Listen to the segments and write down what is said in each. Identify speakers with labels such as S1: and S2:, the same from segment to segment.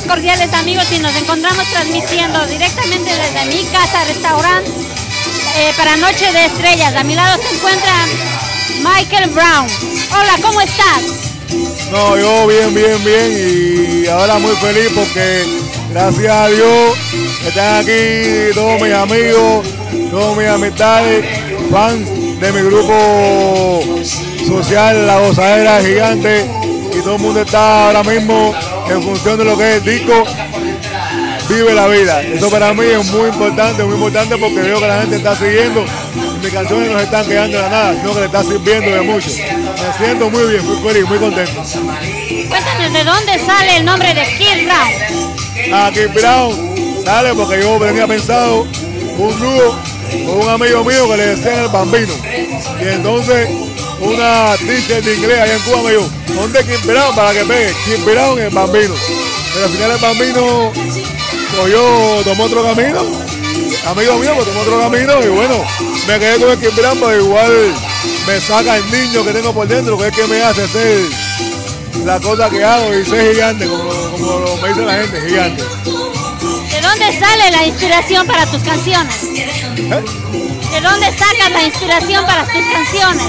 S1: cordiales amigos y nos encontramos transmitiendo directamente desde mi casa, restaurante, para Noche de Estrellas. A mi lado se encuentra Michael Brown. Hola, ¿cómo estás?
S2: No, yo bien y ahora muy feliz porque gracias a Dios están aquí todos mis amigos, todos mis amistades, fans de mi grupo social La Gozadera Gigante, y todo el mundo está ahora mismo en función de lo que es el disco Vive la Vida. Eso para mí es muy importante porque veo que la gente está siguiendo y mis canciones no se están quedando de la nada, sino que le está sirviendo de mucho. Me siento muy bien, muy feliz, muy contento.
S1: Cuéntanos, ¿de dónde sale el nombre de Kid Brown?
S2: Kid Brown sale porque yo tenía pensado un dúo con un amigo mío que le decían el Bambino. Y entonces una teacher de inglés allá en Cuba me dijo, ¿dónde Kid Brown? Para que pegue, Kid Brown el Bambino. Pero al final el Bambino tomó otro camino, amigo mío, pues tomó otro camino y bueno, me quedé con el Kid Brown, pero igual me saca el niño que tengo por dentro, que es que me hace ser la cosa que hago y ser gigante, como me dice la gente, gigante.
S1: ¿De dónde sale la inspiración para tus canciones? ¿De dónde sacas la inspiración para tus canciones?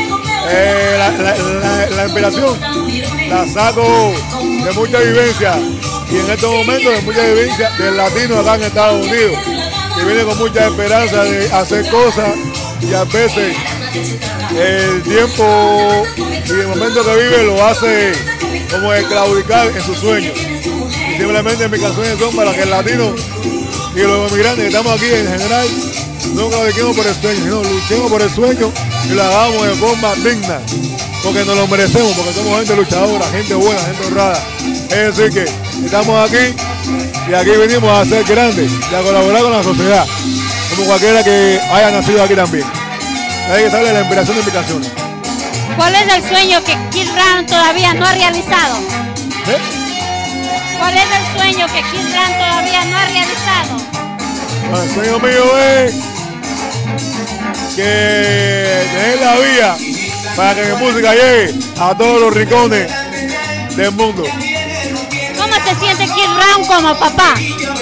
S2: La inspiración la saco de mucha vivencia y en estos momentos de mucha vivencia del latino acá en Estados Unidos, que viene con mucha esperanza de hacer cosas y a veces el tiempo y el momento que vive lo hace como de claudicar en sus sueños. Y simplemente mis canciones son para que el latino y los inmigrantes que estamos aquí en general no claudiquemos por el sueño, sino luchemos por el sueño y lo hagamos de forma digna, porque nos lo merecemos, porque somos gente luchadora, gente buena, gente honrada. Es decir que estamos aquí y aquí venimos a ser grandes y a colaborar con la sociedad, como cualquiera que haya nacido aquí también. Ahí que sale la inspiración de mis canciones.
S1: ¿Cuál es el sueño que Kid Brown todavía no ha realizado? ¿Cuál es el sueño que Kid Brown todavía no ha realizado?
S2: Bueno, el sueño mío es que tener la vía para que mi música llegue a todos los rincones del mundo.
S1: ¿Cómo se siente Kid Brown como papá?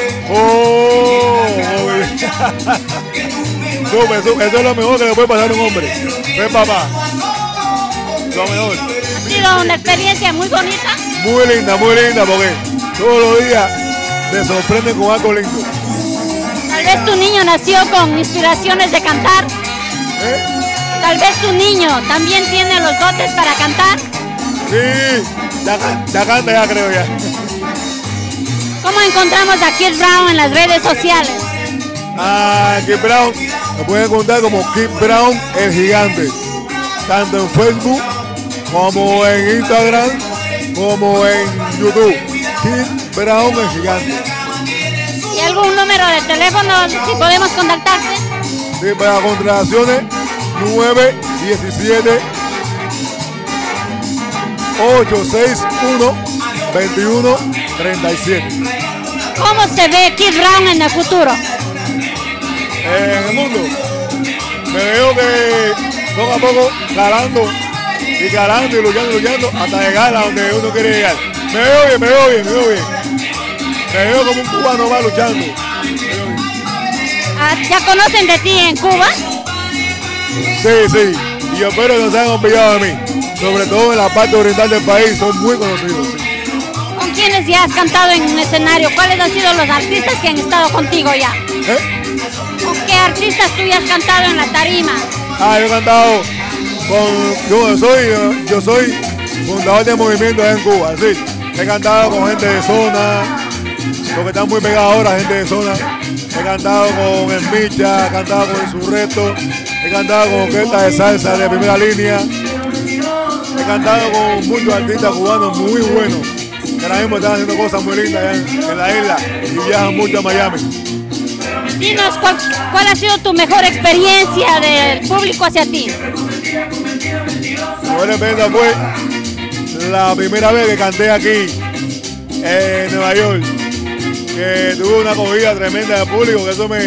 S2: Eso es lo mejor que le puede pasar a un hombre. Ser papá. Lo mejor.
S1: Ha sido una experiencia muy bonita.
S2: Muy linda, porque todos los días me sorprenden con algo lindo.
S1: Tal vez tu niño nació con inspiraciones de cantar. Tal vez tu niño también tiene los dotes para cantar.
S2: Sí, ya canta ya creo ya.
S1: ¿Cómo encontramos a Kid Brown en las redes sociales?
S2: Kid Brown, me pueden encontrar como Kid Brown el Gigante, tanto en Facebook como en Instagram, como en YouTube. Kid Brown el Gigante.
S1: ¿Y algún número de teléfono si podemos contactarte?
S2: Sí, para contrataciones 917 861 2137.
S1: ¿Cómo se ve Kid Brown en el futuro?
S2: En el mundo me veo que poco a poco calando y luchando hasta llegar a donde uno quiere llegar. Me veo bien. Me veo como un cubano va luchando.
S1: ¿Ya conocen de ti en Cuba?
S2: Sí, y yo espero que no se hayan olvidado de mí. Sobre todo en la parte oriental del país, son muy conocidos. Sí.
S1: ¿Con quiénes ya has cantado en un escenario? ¿Cuáles han sido los artistas que han estado contigo ya? ¿Con qué artistas tú ya has cantado en la tarima?
S2: Yo he cantado con... Yo soy fundador de movimiento en Cuba, sí. He cantado con gente de zona, porque están muy pegados ahora, gente de zona. He cantado con El Micha, he cantado con El Surreto, he cantado con orquesta de salsa de primera línea. He cantado con muchos artistas cubanos muy buenos, que ahora mismo están haciendo cosas muy lindas allá en la isla y viajan mucho a Miami.
S1: Dinos, ¿cuál ha sido tu mejor experiencia del público hacia ti?
S2: Mi mejor experiencia fue la primera vez que canté aquí en Nueva York, que tuve una acogida tremenda del público, que eso me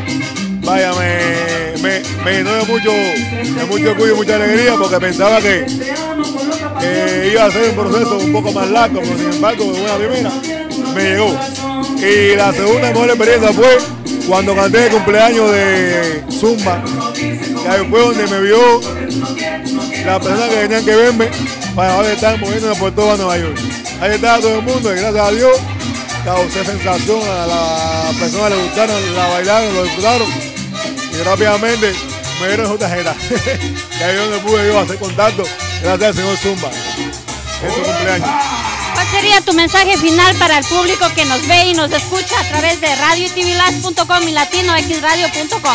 S2: llenó de mucho orgullo y mucha alegría, porque pensaba que iba a ser un proceso un poco más largo, pero sin embargo, de buena primera, me llegó. Y la segunda mejor experiencia fue cuando canté el cumpleaños de Zumba, que ahí fue donde me vio las personas que tenían que verme para ahora estar moviéndome por todo Nueva York. Ahí estaba todo el mundo y gracias a Dios causé sensación, a las personas les gustaron, la bailaron, lo disfrutaron y rápidamente me dieron su tarjeta. Que ahí es donde pude yo hacer contacto gracias al señor Zumba en su cumpleaños.
S1: ¿Cuál sería tu mensaje final para el público que nos ve y nos escucha a través de radiotvlas.com y latinoxradio.com?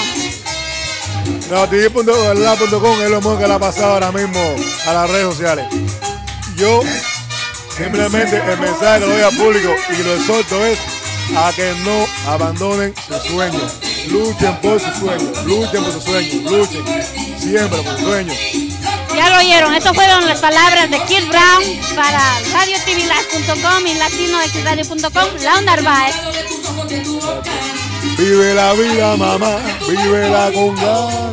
S2: radiotvlas.com es lo mejor que le ha pasado ahora mismo a las redes sociales. Yo simplemente el mensaje que doy al público y lo exhorto es a que no abandonen sus sueños. Luchen por sus sueños, luchen por sus sueños, luchen siempre por sus sueños.
S1: Ya lo oyeron, estas fueron las palabras de Kid Brown para radiotvlas.com y latinoxradio.com, Lau Narváez.
S2: Vive la vida, mamá, vívela con ganas.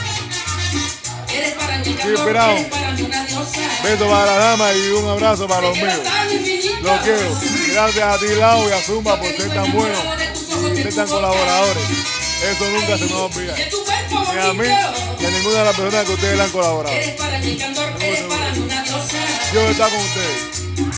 S2: Kid Brown, beso para la dama y un abrazo para los míos. Los quiero. Gracias a ti, Lau, y a Zumba por ser tan buenos y ser tan colaboradores. Eso nunca se me va a olvidar. Ni a mí, ni a ninguna de las personas que ustedes le han colaborado. Yo voy a estar con ustedes.